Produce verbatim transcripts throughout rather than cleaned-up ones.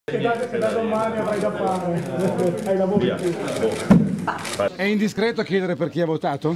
Che da, che da domani avrai da fare, hai lavoro in più. È indiscreto chiedere per chi ha votato?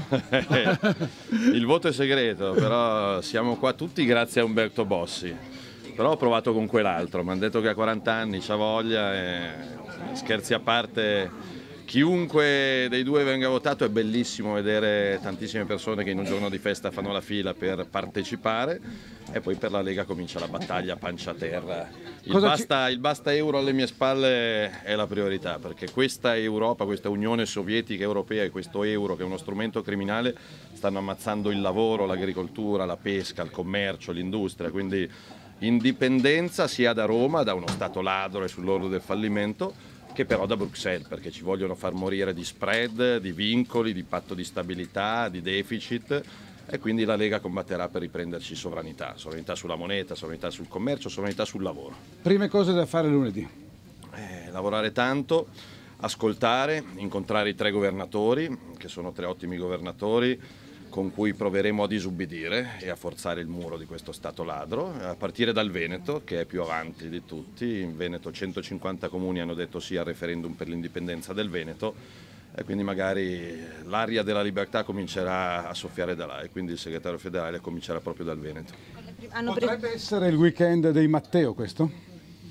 Il voto è segreto, però siamo qua tutti grazie a Umberto Bossi. Però ho provato con quell'altro, mi hanno detto che ha quaranta anni, c'ha voglia e scherzi a parte. Chiunque dei due venga votato, è bellissimo vedere tantissime persone che in un giorno di festa fanno la fila per partecipare e poi per la Lega comincia la battaglia pancia a terra. Il basta, il basta euro alle mie spalle è la priorità, perché questa Europa, questa Unione Sovietica Europea e questo euro che è uno strumento criminale stanno ammazzando il lavoro, l'agricoltura, la pesca, il commercio, l'industria, quindi indipendenza sia da Roma, da uno Stato ladro e sull'orlo del fallimento, che però da Bruxelles, perché ci vogliono far morire di spread, di vincoli, di patto di stabilità, di deficit, e quindi la Lega combatterà per riprenderci sovranità, sovranità sulla moneta, sovranità sul commercio, sovranità sul lavoro. Prime cose da fare lunedì? Eh, lavorare tanto, ascoltare, incontrare i tre governatori, che sono tre ottimi governatori, con cui proveremo a disubbidire e a forzare il muro di questo Stato ladro, a partire dal Veneto, che è più avanti di tutti. In Veneto centocinquanta comuni hanno detto sì al referendum per l'indipendenza del Veneto, e quindi magari l'aria della libertà comincerà a soffiare da là, e quindi il segretario federale comincerà proprio dal Veneto. Potrebbe essere il weekend dei Matteo questo?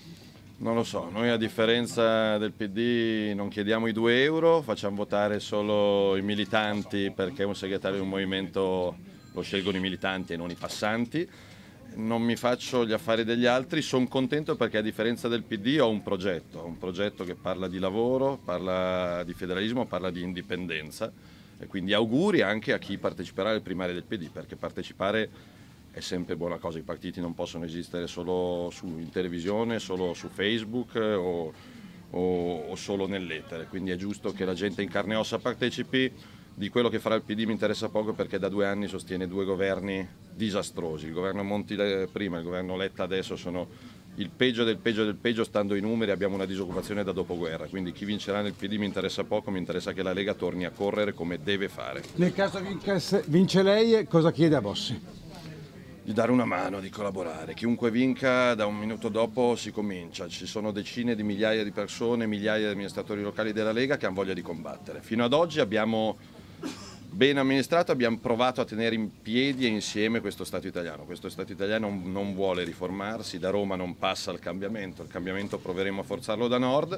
Non lo so, noi a differenza del P D non chiediamo i due euro, facciamo votare solo i militanti, perché un segretario di un movimento lo scelgono i militanti e non i passanti. Non mi faccio gli affari degli altri, sono contento perché a differenza del P D ho un progetto, un progetto che parla di lavoro, parla di federalismo, parla di indipendenza, e quindi auguri anche a chi parteciperà alle primarie del P D, perché partecipare è sempre buona cosa. I partiti non possono esistere solo su, in televisione, solo su Facebook o, o, o solo nell'etere, quindi è giusto che la gente in carne e ossa partecipi. Di quello che farà il P D mi interessa poco, perché da due anni sostiene due governi disastrosi. Il governo Monti prima, il governo Letta adesso sono il peggio del peggio del peggio, stando ai numeri abbiamo una disoccupazione da dopoguerra, quindi chi vincerà nel P D mi interessa poco, mi interessa che la Lega torni a correre come deve fare. Nel caso vince, vince lei, cosa chiede a Bossi? Di dare una mano, di collaborare. Chiunque vinca, da un minuto dopo si comincia. Ci sono decine di migliaia di persone, migliaia di amministratori locali della Lega che hanno voglia di combattere. Fino ad oggi abbiamo ben amministrato, abbiamo provato a tenere in piedi e insieme questo Stato italiano. Questo Stato italiano non vuole riformarsi, da Roma non passa il cambiamento, il cambiamento proveremo a forzarlo da nord,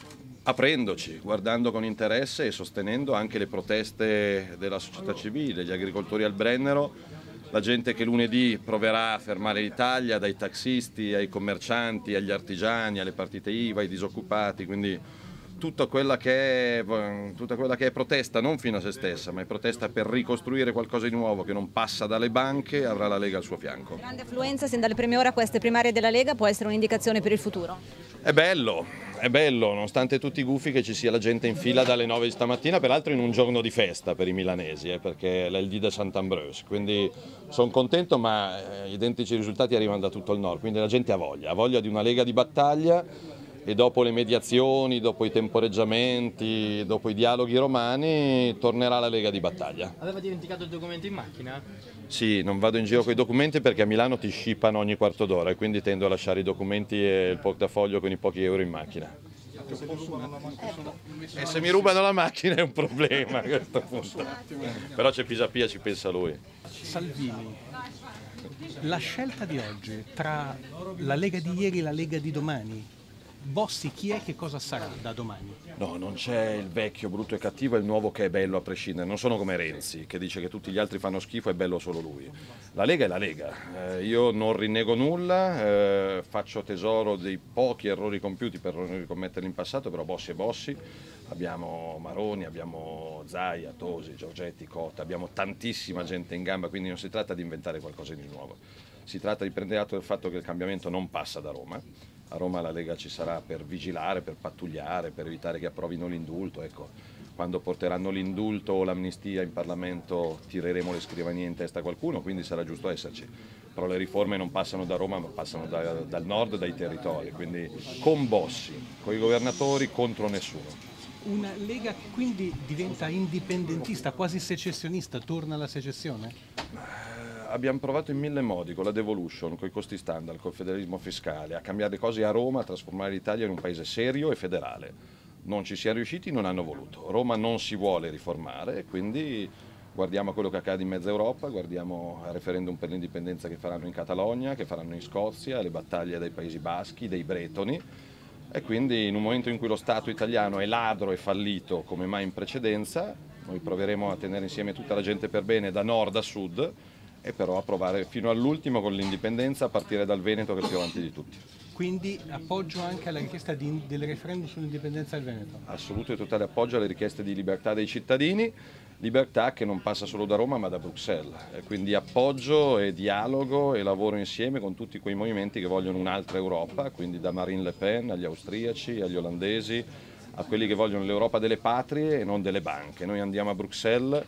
aprendoci, guardando con interesse e sostenendo anche le proteste della società civile, gli agricoltori al Brennero, la gente che lunedì proverà a fermare l'Italia, dai taxisti ai commercianti, agli artigiani, alle partite I V A, ai disoccupati, quindi tutta quella che è, tutta quella che è protesta non fino a se stessa, ma è protesta per ricostruire qualcosa di nuovo che non passa dalle banche, avrà la Lega al suo fianco. Grande affluenza sin dalle prime ore a queste primarie della Lega, può essere un'indicazione per il futuro? È bello, è bello, nonostante tutti i gufi, che ci sia la gente in fila dalle nove di stamattina, peraltro in un giorno di festa per i milanesi, eh, perché è il dì de Sant'Ambrose, quindi sono contento, ma eh, identici risultati arrivano da tutto il nord, quindi la gente ha voglia, ha voglia di una Lega di battaglia. E dopo le mediazioni, dopo i temporeggiamenti, dopo i dialoghi romani, tornerà la Lega di battaglia. Aveva dimenticato il documento in macchina? Sì, non vado in giro con i documenti perché a Milano ti scippano ogni quarto d'ora, e quindi tendo a lasciare i documenti e il portafoglio con i pochi euro in macchina. E se mi rubano la macchina è un problema a questo punto. Però c'è Pisapia, ci pensa lui. Salvini, la scelta di oggi tra la Lega di ieri e la Lega di domani, Bossi chi è, che cosa sarà da domani? No, non c'è il vecchio brutto e cattivo e il nuovo che è bello a prescindere. Non sono come Renzi, che dice che tutti gli altri fanno schifo e è bello solo lui. La Lega è la Lega. Eh, io non rinnego nulla, eh, faccio tesoro dei pochi errori compiuti per non ricommetterli in passato, però Bossi è Bossi. Abbiamo Maroni, abbiamo Zaia, Tosi, Giorgetti, Cotta, abbiamo tantissima gente in gamba, quindi non si tratta di inventare qualcosa di nuovo. Si tratta di prendere atto del fatto che il cambiamento non passa da Roma. A Roma la Lega ci sarà per vigilare, per pattugliare, per evitare che approvino l'indulto. Ecco, quando porteranno l'indulto o l'amnistia in Parlamento tireremo le scrivanie in testa a qualcuno, quindi sarà giusto esserci. Però le riforme non passano da Roma, ma passano da, dal nord, dai territori, quindi con Bossi, con i governatori, contro nessuno. Una Lega che quindi diventa indipendentista, quasi secessionista, torna alla secessione? abbiamo provato in mille modi, con la devolution, con i costi standard, col federalismo fiscale, a cambiare le cose a Roma, a trasformare l'Italia in un paese serio e federale. Non ci siamo riusciti, non hanno voluto. Roma non si vuole riformare e quindi guardiamo a quello che accade in mezza Europa, guardiamo al referendum per l'indipendenza che faranno in Catalogna, che faranno in Scozia, le battaglie dei Paesi Baschi, dei Bretoni. E quindi in un momento in cui lo Stato italiano è ladro e fallito come mai in precedenza, noi proveremo a tenere insieme tutta la gente per bene da nord a sud e però a provare fino all'ultimo con l'indipendenza a partire dal Veneto che è più avanti di tutti. Quindi appoggio anche alla richiesta di, del referendum sull'indipendenza del Veneto? Assoluto e totale appoggio alle richieste di libertà dei cittadini, libertà che non passa solo da Roma ma da Bruxelles. E quindi appoggio e dialogo e lavoro insieme con tutti quei movimenti che vogliono un'altra Europa, quindi da Marine Le Pen agli austriaci, agli olandesi, a quelli che vogliono l'Europa delle patrie e non delle banche. Noi andiamo a Bruxelles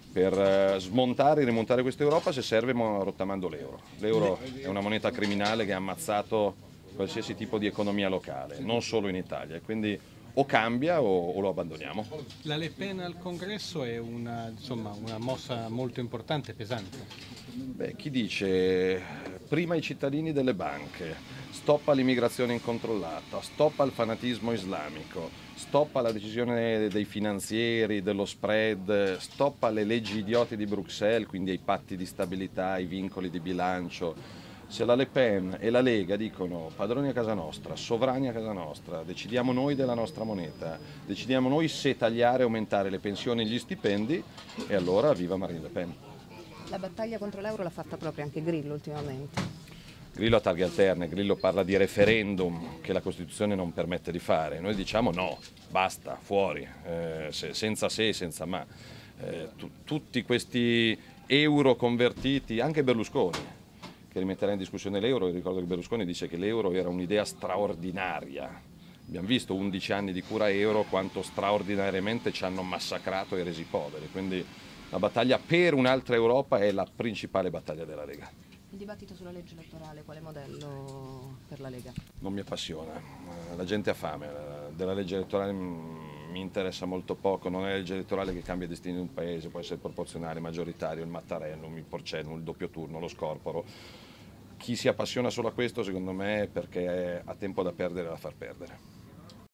per smontare e rimontare questa Europa, se serve rottamando l'euro. L'euro è una moneta criminale che ha ammazzato qualsiasi tipo di economia locale, non solo in Italia, quindi o cambia o, o lo abbandoniamo. La Le Pen al congresso è una, insomma, una mossa molto importante, pesante. Beh, chi dice prima i cittadini delle banche, stop all'immigrazione incontrollata, stop al fanatismo islamico, stop alla decisione dei finanzieri, dello spread, stop alle leggi idioti di Bruxelles, quindi ai patti di stabilità, ai vincoli di bilancio. Se la Le Pen e la Lega dicono padroni a casa nostra, sovrani a casa nostra, decidiamo noi della nostra moneta, decidiamo noi se tagliare e aumentare le pensioni e gli stipendi, e allora viva Marine Le Pen. La battaglia contro l'euro l'ha fatta proprio anche Grillo ultimamente. Grillo a targhe alterne, Grillo parla di referendum che la Costituzione non permette di fare. Noi diciamo no, basta, fuori, eh, se, senza se e senza ma. Eh, tu, tutti questi euro convertiti, anche Berlusconi, che rimetterà in discussione l'euro, ricordo che Berlusconi dice che l'euro era un'idea straordinaria. Abbiamo visto undici anni di cura euro quanto straordinariamente ci hanno massacrato e resi poveri, quindi la battaglia per un'altra Europa è la principale battaglia della Lega. Il dibattito sulla legge elettorale, quale modello per la Lega? Non mi appassiona, la gente ha fame, della legge elettorale mi interessa molto poco, non è la legge elettorale che cambia i destini di un paese, può essere proporzionale, maggioritario, il Mattarellum, il Porcellum, il doppio turno, lo scorporo. Chi si appassiona solo a questo secondo me è perché ha tempo da perdere e da far perdere.